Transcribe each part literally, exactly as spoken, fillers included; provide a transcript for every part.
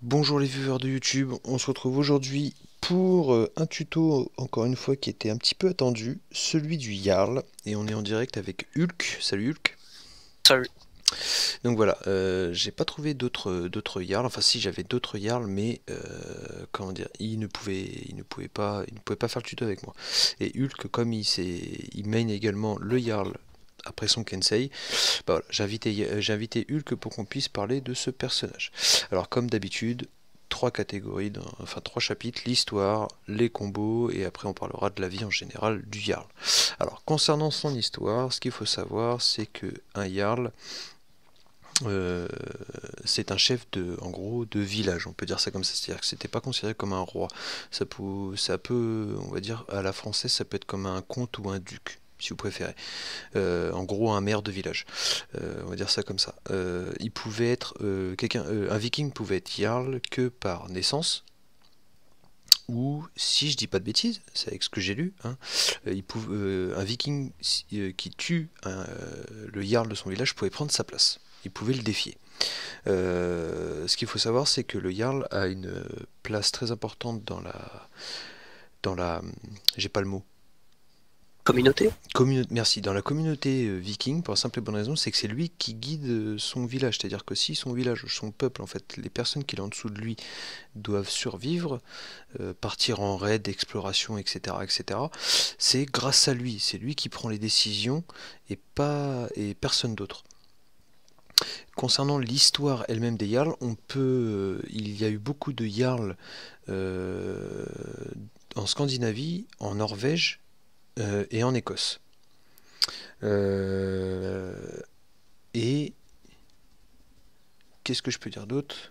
Bonjour les viewers de YouTube, on se retrouve aujourd'hui pour euh, un tuto, encore une fois, qui était un petit peu attendu, celui du Jarl, et on est en direct avec Hulk. Salut Hulk. Salut. Donc voilà, euh, j'ai pas trouvé d'autres d'autres Jarls, enfin si j'avais d'autres Jarls, mais euh, comment dire, il ne pouvait, il ne pouvait pas, il ne pouvait pas faire le tuto avec moi. Et Hulk, comme il s'est, il main également le Jarl après son Kensei, bah voilà, j'ai invité, j'ai invité Hulk pour qu'on puisse parler de ce personnage. Alors comme d'habitude, trois catégories, dans, enfin trois chapitres, l'histoire, les combos, et après on parlera de la vie en général du Jarl. Alors concernant son histoire, ce qu'il faut savoir, c'est que un Jarl, euh, c'est un chef de, en gros, de village, on peut dire ça comme ça, c'est-à-dire que c'était pas considéré comme un roi. Ça peut, ça peut, on va dire, à la française, ça peut être comme un comte ou un duc, si vous préférez. Euh, en gros, un maire de village. Euh, on va dire ça comme ça. Euh, il pouvait être, euh, quelqu'un, euh, un viking pouvait être jarl que par naissance, ou, si je dis pas de bêtises, c'est avec ce que j'ai lu, hein, euh, il pouvait, euh, un viking euh, qui tue un, euh, le jarl de son village pouvait prendre sa place. Il pouvait le défier. Euh, ce qu'il faut savoir, c'est que le Jarl a une place très importante dans la, dans la, j'ai pas le mot. Communauté? Communauté, merci. Dans la communauté euh, viking, pour la simple et bonne raison, c'est que c'est lui qui guide euh, son village. C'est-à-dire que si son village, son peuple, en fait, les personnes qui sont en dessous de lui doivent survivre, euh, partir en raid, exploration, et cetera, et cetera, c'est grâce à lui. C'est lui qui prend les décisions et pas et personne d'autre. Concernant l'histoire elle-même des Jarls, on peut, euh, il y a eu beaucoup de Jarls euh, en Scandinavie, en Norvège euh, et en Écosse. Euh, et qu'est-ce que je peux dire d'autre?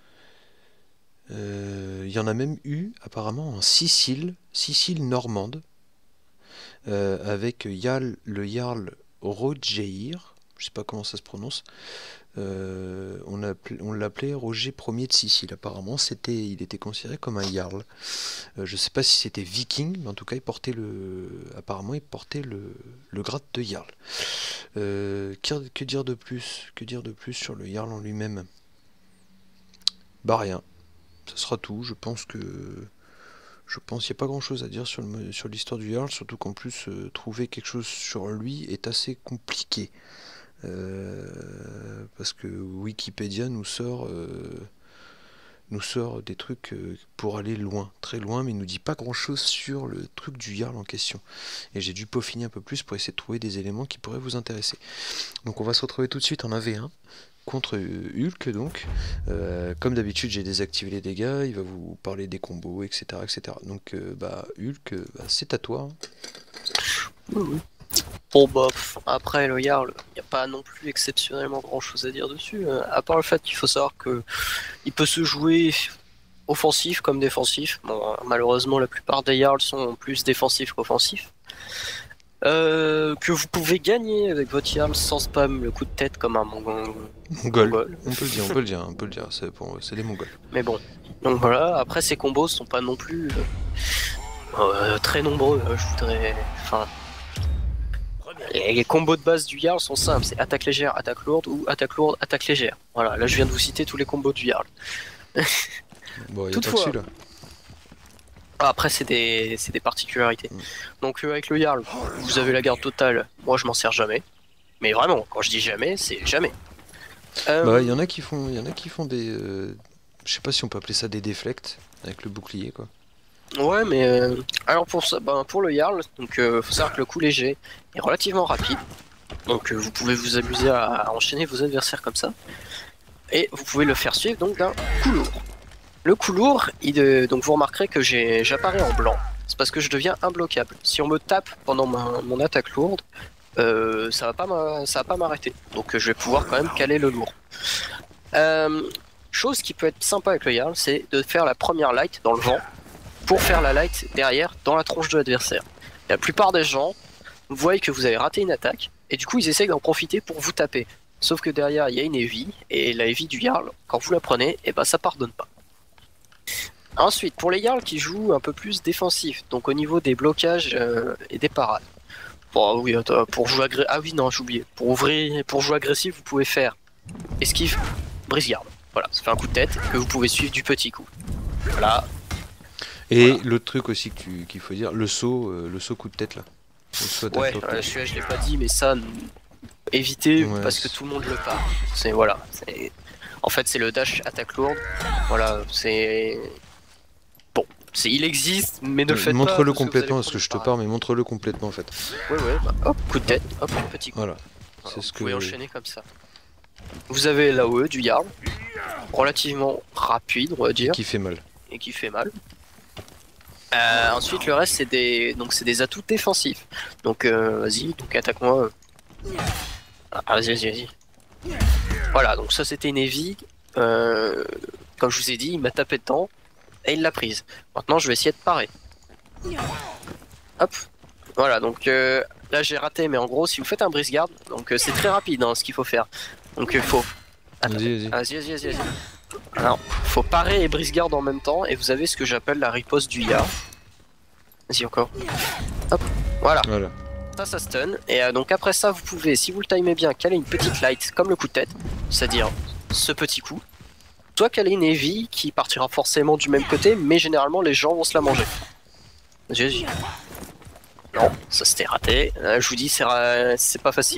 Euh, Il y en a même eu apparemment en Sicile, Sicile normande, euh, avec Jarl, le Jarl Rogeir, je sais pas comment ça se prononce. Euh, on l'appelait Roger Ier de Sicile. Apparemment, c'était, il était considéré comme un jarl. Euh, je ne sais pas si c'était viking, mais en tout cas, il portait le, apparemment, il portait le, le grade de jarl. Euh, que, que dire de plus? Que dire de plus sur le jarl en lui-même? Bah rien. Ça sera tout. Je pense que, je pense qu'il n'y a pas grand-chose à dire sur le, sur l'histoire du jarl, surtout qu'en plus, euh, trouver quelque chose sur lui est assez compliqué. Euh, parce que Wikipédia nous sort, euh, nous sort des trucs euh, pour aller loin, très loin, mais il nous dit pas grand chose sur le truc du Jarl en question. Et j'ai dû peaufiner un peu plus pour essayer de trouver des éléments qui pourraient vous intéresser. Donc on va se retrouver tout de suite en un v un contre Hulk donc. Euh, comme d'habitude j'ai désactivé les dégâts, il va vous parler des combos, et cetera et cetera. Donc euh, bah Hulk, bah, c'est à toi. Hein. Oui, oui. Bon bah, après le Jarl, il n'y a pas non plus exceptionnellement grand chose à dire dessus, euh, à part le fait qu'il faut savoir que il peut se jouer offensif comme défensif. Bon, malheureusement la plupart des Jarls sont plus défensifs qu'offensifs. Euh, que vous pouvez gagner avec votre Jarl sans spam le coup de tête comme un mongol. Mongol. On peut le dire, on peut le dire, on peut le dire, c'est bon, c'est des Mongols. Mais bon, donc voilà, après ces combos sont pas non plus euh, euh, très nombreux, euh, je voudrais... Enfin... Et les combos de base du Jarl sont simples, c'est attaque légère, attaque lourde ou attaque lourde, attaque légère. Voilà, là je viens de vous citer tous les combos du Jarl. Bon, il y a pas que Toutefois, celui-là. après c'est des, des particularités. Mm. Donc euh, avec le Jarl, vous avez la garde totale, moi je m'en sers jamais. Mais vraiment, quand je dis jamais, c'est jamais. Euh... Bah, il y en a qui font, il y en a qui font des, euh, je sais pas si on peut appeler ça des déflects avec le bouclier quoi. Ouais, mais euh... alors pour ça, ben, pour le Jarl, donc euh, faut savoir que le coup léger est relativement rapide. Donc euh, vous pouvez vous amuser à, à enchaîner vos adversaires comme ça. Et vous pouvez le faire suivre donc d'un coup lourd. Le coup lourd, il, euh, donc vous remarquerez que j'apparais en blanc. C'est parce que je deviens imbloquable. Si on me tape pendant ma, mon attaque lourde, euh, ça va pas ça va pas m'arrêter. Donc euh, je vais pouvoir quand même caler le lourd. Euh, chose qui peut être sympa avec le Jarl, c'est de faire la première light dans le vent pour faire la light derrière dans la tronche de l'adversaire. La plupart des gens voient que vous avez raté une attaque et du coup ils essayent d'en profiter pour vous taper. Sauf que derrière il y a une heavy et la heavy du Jarl, quand vous la prenez, et ben ça pardonne pas. Ensuite, pour les Jarls qui jouent un peu plus défensif, donc au niveau des blocages euh, et des parades. Bon, oui, attends, pour jouer agressif, ah oui non j'ai oublié. Pour ouvrir, pour jouer agressif, vous pouvez faire esquive, brise-garde. Voilà, ça fait un coup de tête que vous pouvez suivre du petit coup. Voilà. Et Voilà. l'autre truc aussi que tu- qu'il faut dire, le saut, euh, le saut coup de tête là. Le saut attaque Ouais, lourde. euh, celui-là je l'ai pas dit, mais ça, évitez Ouais, parce que c'est- tout le monde le part. C'est voilà, c'est en fait c'est le dash attaque lourde. Voilà, c'est bon, c'est il existe, mais ne le faites pas. Montre-le parce que vous allez complètement parce que prendre je te une parade. parle, mais montre-le complètement en fait. Ouais, ouais, bah, hop, coup de tête, hop, petit coup. Voilà. Voilà, C'est vous ce pouvez que. enchaîner comme ça. Vous avez l'A O E du Jarl, relativement rapide, on va dire, Qui fait mal. et qui fait mal. Euh, ensuite, le reste, c'est des donc c'est des atouts défensifs. Donc, euh, vas-y, donc attaque-moi. Ah, vas-y, vas-y, vas-y. Voilà, donc ça, c'était une Eevee. Euh, comme je vous ai dit, il m'a tapé dedans et il l'a prise. Maintenant, je vais essayer de parer. Hop. Voilà, donc euh, là, j'ai raté, mais en gros, si vous faites un brise garde, donc euh, c'est très rapide hein, ce qu'il faut faire. Donc, il faut. Attends. Vas-y, vas-y. Ah, Vas-y, vas-y, vas-y, vas-y. Alors, faut parer et brise garde en même temps, et vous avez ce que j'appelle la riposte du Jarl. Vas-y, encore. Hop, voilà. Voilà. Ça, ça stun. Et euh, donc après ça, vous pouvez, si vous le timez bien, caler une petite light comme le coup de tête, c'est-à-dire ce petit coup. Soit caler une heavy qui partira forcément du même côté, mais généralement les gens vont se la manger. Vas-y, vas-y. Non, ça c'était raté. Euh, je vous dis, c'est ra- c'est pas facile.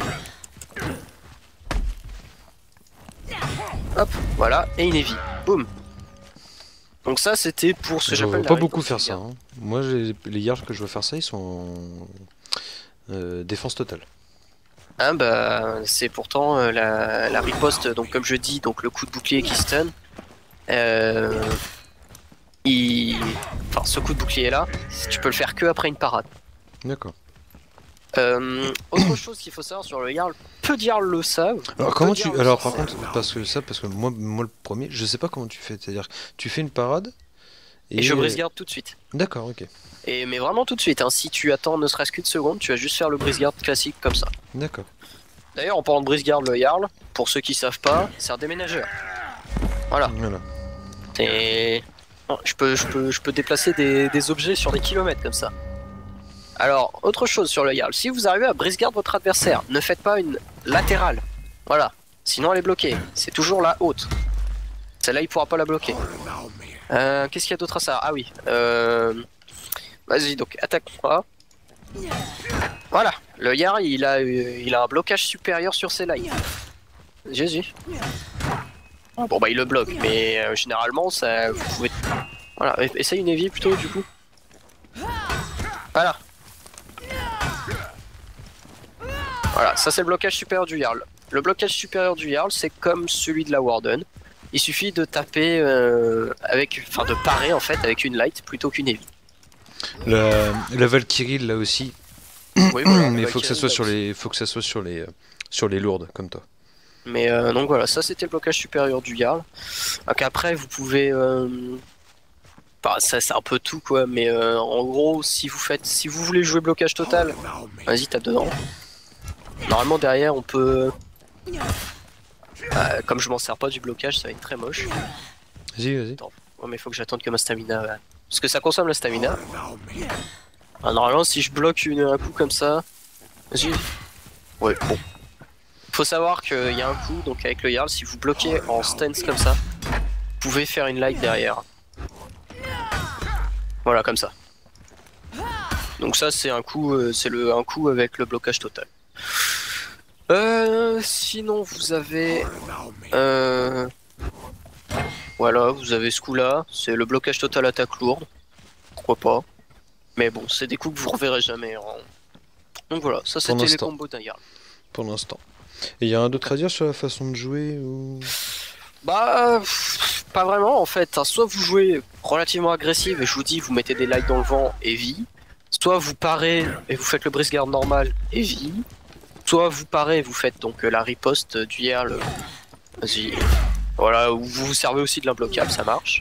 Hop, voilà, et une heavy. Boum. Donc ça, c'était pour ce que Je j'appelle vois la pas beaucoup riposte faire du ça. Jarl. Hein. Moi, j'ai- les Yards que je vois faire ça, ils sont en euh, défense totale. Ah bah c'est pourtant euh, la, la riposte, donc comme je dis, donc le coup de bouclier qui stun. Euh, il... Enfin ce coup de bouclier là, tu peux le faire que après une parade. D'accord. Euh, autre chose qu'il faut savoir sur le Jarl, peu de Jarl le savent. Alors peu comment de tu... Jarl le Alors par savent. contre, parce que ça, parce que moi, moi le premier, je sais pas comment tu fais. C'est-à-dire, tu fais une parade Et je brise garde tout de suite. D'accord, ok. Et mais vraiment tout de suite, hein. Si tu attends ne serait-ce qu'une seconde, tu vas juste faire le brise garde classique comme ça. D'accord. D'ailleurs en parlant de brise garde, le Jarl, pour ceux qui savent pas, c'est un déménageur. Voilà. Voilà. Et non, je peux, je peux, je peux déplacer des, des objets sur des kilomètres comme ça. Alors, autre chose sur le Jarl, si vous arrivez à brise-garde votre adversaire, ne faites pas une latérale. Voilà, sinon elle est bloquée. C'est toujours la haute. Celle-là, il pourra pas la bloquer. Euh, Qu'est-ce qu'il y a d'autre à ça? Ah oui. Euh... Vas-y, donc attaque-moi. Voilà, le Jarl, il a, euh, il a un blocage supérieur sur ses lives. Jésus. Bon bah il le bloque, mais euh, généralement ça, vous pouvez... Voilà, essaye une Eevee plutôt du coup. Voilà. Voilà, ça c'est le blocage supérieur du Jarl. Le blocage supérieur du Jarl, c'est comme celui de la Warden. Il suffit de taper euh, avec... Enfin de parer en fait avec une light plutôt qu'une Eevee. La, la Valkyrie là aussi. Oui, voilà, Mais le il faut que ça Valkyrie, soit là sur aussi. les, faut que ça soit sur les, euh, sur les lourdes comme toi. Mais euh, donc voilà, ça c'était le blocage supérieur du Jarl. Donc après vous pouvez... Euh... Enfin, ça c'est un peu tout quoi, mais euh, en gros si vous faites, si vous voulez jouer blocage total, vas-y tape dedans. Normalement derrière on peut... Euh, comme je m'en sers pas du blocage, ça va être très moche. Vas-y, vas-y. Attends, ouais, mais il faut que j'attende que ma stamina... euh, Parce que ça consomme la stamina. Ah, normalement si je bloque une, un coup comme ça... Vas-y. Ouais, bon. Faut savoir qu'il y a un coup, donc avec le Jarl, si vous bloquez en stance comme ça, vous pouvez faire une light derrière. Voilà, comme ça. Donc ça c'est un coup, euh, c'est le un coup avec le blocage total. Euh, sinon vous avez, euh, voilà, vous avez ce coup-là, c'est le blocage total attaque lourde. Pourquoi pas? Mais bon, c'est des coups que vous reverrez jamais. Hein. Donc voilà, ça c'était les l'instant. combos d'un Jarl. Pour l'instant. Et il y a un d'autre à dire sur la façon de jouer ou... Bah, pff, pas vraiment en fait. Hein. Soit vous jouez relativement agressif et je vous dis, vous mettez des lights dans le vent et vie. Soit vous parez et vous faites le brise garde normal et vie. Soit vous parez et vous faites donc euh, la riposte du Jarl. Vas-y. Voilà, ou vous vous servez aussi de l'imbloquable, ça marche.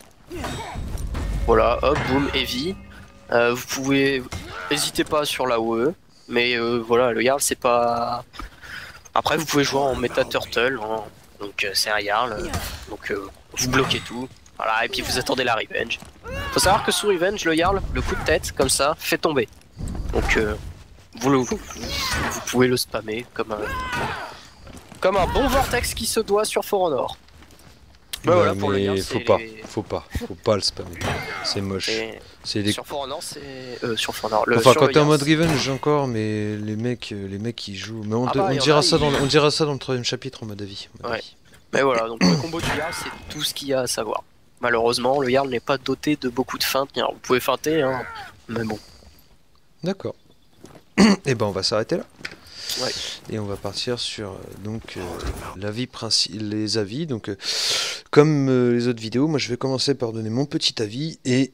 Voilà, hop, boum, et vie. Euh, vous pouvez... N'hésitez pas sur la O E. Mais euh, voilà, le Jarl c'est pas... Après vous pouvez jouer en méta turtle. Hein. Donc euh, c'est un Jarl, euh, donc euh, vous bloquez tout, voilà, et puis vous attendez la revenge. Faut savoir que sous revenge, le Jarl, le coup de tête, comme ça, fait tomber. Donc euh, vous, le, vous, vous pouvez le spammer comme un, comme un bon vortex qui se doit sur For Honor. Bah Ouais, voilà, pour le Jarl, mais faut c'est pas, les... faut pas, faut pas le spammer. C'est moche. et C'est les... sur For Honor, c'est... Euh, sur For Honor, le... Enfin, sur quand le t'es en Jarl, mode c'est- revenge encore, mais les mecs, euh, les mecs qui jouent. Mais on, Ah de- bah, on il y en dira a, ça dans, ils... le- on dira ça dans le troisième chapitre en mode avis. en mode Ouais. avis. Mais voilà, donc le combo du Jarl, c'est tout ce qu'il y a à savoir. Malheureusement, le Jarl n'est pas doté de beaucoup de feintes. Alors, vous pouvez feinter, hein, mais bon. D'accord. Et ben on va s'arrêter là. Ouais. Et on va partir sur euh, donc euh, l'avis princi- les avis. Donc euh, comme euh, les autres vidéos, moi je vais commencer par donner mon petit avis et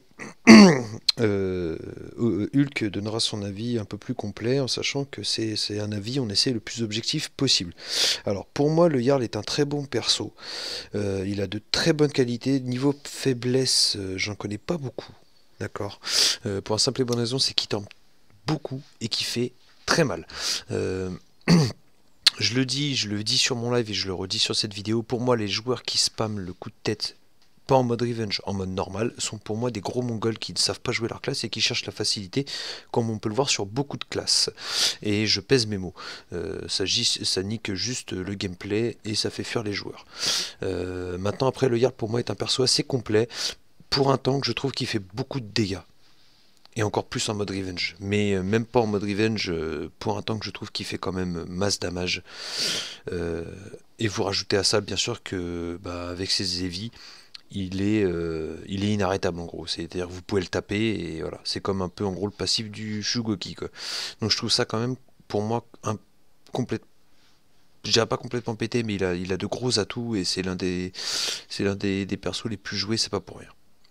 euh, euh, Hulk donnera son avis un peu plus complet en sachant que c'est c'est un avis, on essaie le plus objectif possible. Alors pour moi le Jarl est un très bon perso. Euh, il a de très bonnes qualités. Niveau faiblesse, euh, j'en connais pas beaucoup. D'accord. Euh, pour un simple et bonne raison, c'est qu'il tente beaucoup et qui fait très mal. Euh, je le dis, je le dis sur mon live et je le redis sur cette vidéo. Pour moi, les joueurs qui spamment le coup de tête, pas en mode revenge, en mode normal, sont pour moi des gros mongols qui ne savent pas jouer leur classe et qui cherchent la facilité, comme on peut le voir sur beaucoup de classes. Et je pèse mes mots. Euh, ça, gis- ça nique juste le gameplay et ça fait fuir les joueurs. Euh, maintenant, après, le Jarl pour moi est un perso assez complet. Pour un tank, je trouve qu'il fait beaucoup de dégâts. Et encore plus en mode revenge. Mais euh, même pas en mode revenge, euh, pour un tank, je trouve qu'il fait quand même masse damage. Euh, et vous rajoutez à ça, bien sûr, que bah, avec ses heavy, il est, euh, il est inarrêtable en gros. C'est-à-dire vous pouvez le taper et voilà. C'est comme un peu en gros le passif du Shugoki, quoi. Donc je trouve ça quand même, pour moi, un complète. Je dirais pas complètement pété, mais il a, il a de gros atouts et c'est l'un des, c'est l'un des, des persos les plus joués, c'est pas pour rien.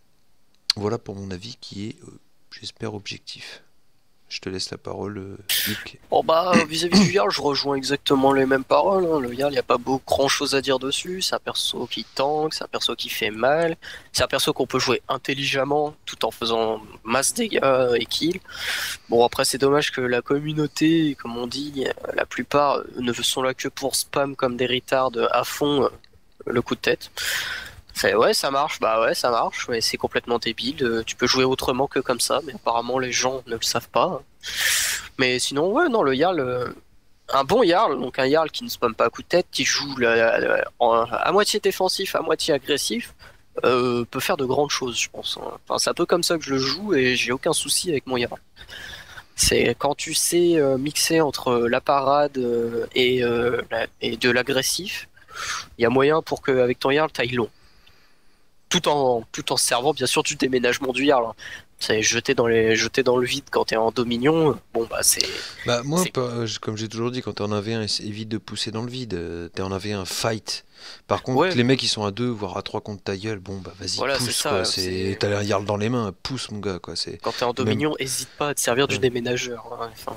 Voilà pour mon avis qui est, euh, j'espère, objectif. Je te laisse la parole, euh, Luc. Bon bah, euh, vis-à-vis du Jarl, je rejoins exactement les mêmes paroles. Hein. Le Jarl, il n'y a pas beaucoup grand chose à dire dessus. C'est un perso qui tank, c'est un perso qui fait mal. C'est un perso qu'on peut jouer intelligemment tout en faisant masse dégâts et kill. Bon, après, c'est dommage que la communauté, comme on dit, euh, la plupart euh, ne sont là que pour spam comme des retards à fond euh, le coup de tête. C'est ouais, ça marche, bah ouais, ça marche, mais c'est complètement débile. Euh, tu peux jouer autrement que comme ça, mais apparemment les gens ne le savent pas. Mais sinon, ouais, non, le Jarl, euh, un bon Jarl, donc un Jarl qui ne spamme pas à coup de tête, qui joue la- la- la- en- à moitié défensif, à moitié agressif, euh, peut faire de grandes choses, je pense. Hein. Enfin, c'est un peu comme ça que je le joue et j'ai aucun souci avec mon Jarl. C'est quand tu sais euh, mixer entre la parade euh, et, euh, la- et de l'agressif, il y a moyen pour qu'avec ton Jarl, t'ailles long. Tout en, tout en se servant bien sûr du déménagement du Jarl. Hein. C'est jeter dans, les, jeter dans le vide quand t'es en Dominion, bon bah c'est... Bah moi, c'est- pas- euh, comme j'ai toujours dit, quand t'es en un v un, essa- évite de pousser dans le vide. euh, T'es en un v un fight. Par contre, Ouais, les mecs qui sont à deux, voire à trois contre ta gueule, bon bah vas-y, voilà, c'est pousse ça, quoi. c'est- C'est... T'as un Jarl dans les mains, pousse mon gars quoi. C'est... quand t'es en Même... Dominion, hésite pas à te servir du Ouais. déménageur. Hein. Enfin,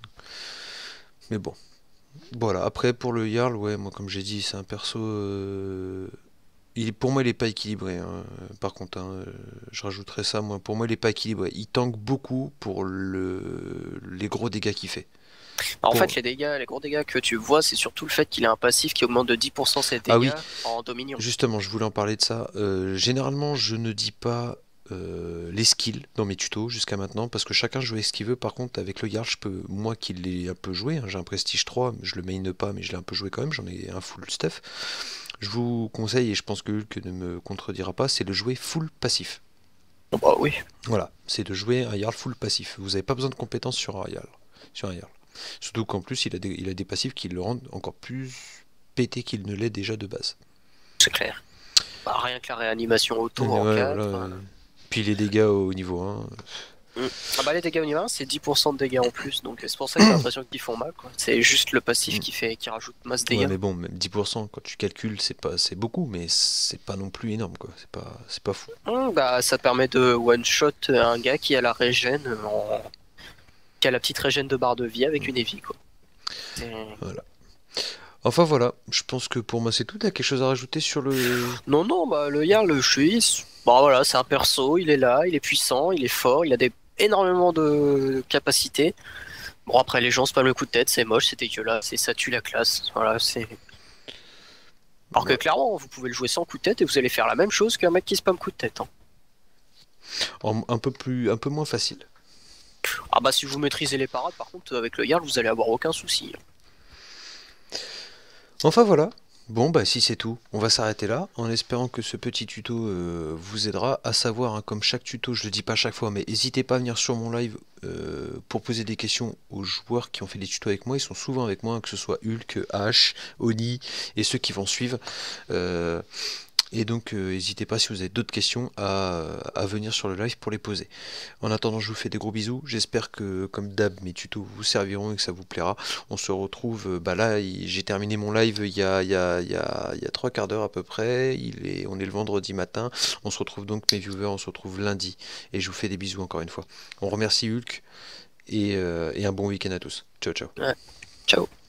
Mais bon. Voilà, après pour le Jarl, ouais, moi comme j'ai dit, c'est un perso... euh, Il, pour moi, il est pas équilibré. Hein. Par contre, hein, euh, je rajouterais ça. Moi, pour moi, il est pas équilibré. Il tank beaucoup pour le... les gros dégâts qu'il fait. en Pour- fait, les dégâts, les gros dégâts que tu vois, c'est surtout le fait qu'il a un passif qui augmente de dix pour cent ses dégâts Ah oui. en Dominion. Justement, je voulais en parler de ça. Euh, généralement, je ne dis pas euh, les skills dans mes tutos jusqu'à maintenant parce que chacun joue avec ce qu'il veut. Par contre, avec le Jarl, je peux, moi qui l'ai un peu joué, hein, j'ai un Prestige trois, je le main pas, mais je l'ai un peu joué quand même. J'en ai un full stuff. Je vous conseille, et je pense que Hulk ne me contredira pas, c'est de jouer full passif. Oh, bah oui. Voilà, c'est de jouer un Jarl full passif. Vous n'avez pas besoin de compétences sur un Jarl. Sur un Jarl. Surtout qu'en plus, il a, des, il a des passifs qui le rendent encore plus pété qu'il ne l'est déjà de base. C'est clair. Bah, rien que la réanimation auto Ouais, en quatre. voilà, euh, euh, Puis les dégâts au niveau un. Mm. Ah bah les dégâts au niveau un, c'est dix pour cent de dégâts en plus, donc c'est pour ça que j'ai l'impression qu'ils font mal. Quoi. C'est juste le passif Mm. qui fait, qui rajoute masse de Ouais, dégâts. mais bon, même dix pour cent, quand tu calcules, c'est pas, c'est beaucoup, mais c'est pas non plus énorme, quoi. C'est pas, c'est pas fou. Mm, bah ça te permet de one shot un gars qui a la régène, en... qui a la petite régène de barre de vie avec une heavy quoi. C'est- Voilà. Enfin voilà, je pense que pour moi c'est tout. T'as quelque chose à rajouter sur le... Non non bah le Jarl le suis, bah voilà c'est un perso, il est là, il est puissant, il est fort, il a des énormément de capacités. Bon après les gens spamment le coup de tête, c'est moche, c'est dégueulasse, et ça tue la classe. Voilà c'est. Alors que Ouais. clairement vous pouvez le jouer sans coup de tête et vous allez faire la même chose qu'un mec qui spam coup de tête. Hein. En- un peu plus, un peu moins facile. Ah bah si vous maîtrisez les parades par contre avec le Jarl vous allez avoir aucun souci. Enfin voilà, Bon, bah si c'est tout, on va s'arrêter là, en espérant que ce petit tuto euh, vous aidera. À savoir, hein, comme chaque tuto, je le dis pas à chaque fois, mais n'hésitez pas à venir sur mon live euh, pour poser des questions aux joueurs qui ont fait des tutos avec moi. Ils sont souvent avec moi, hein, que ce soit Hulk, Ash, Oni et ceux qui vont suivre. Euh, et donc, euh, n'hésitez pas si vous avez d'autres questions à, à venir sur le live pour les poser. En attendant, je vous fais des gros bisous. J'espère que, comme d'hab, mes tutos vous serviront et que ça vous plaira. On se retrouve, euh, bah là, il- j'ai terminé mon live il y a, il y a, il y a, il y a trois quarts d'heure à peu près. Il est, on est le vendredi matin. On se retrouve donc, mes viewers, on se retrouve lundi. Et je vous fais des bisous encore une fois. On remercie Hulk et, euh, et un bon week-end à tous. Ciao, ciao. Ouais, ciao.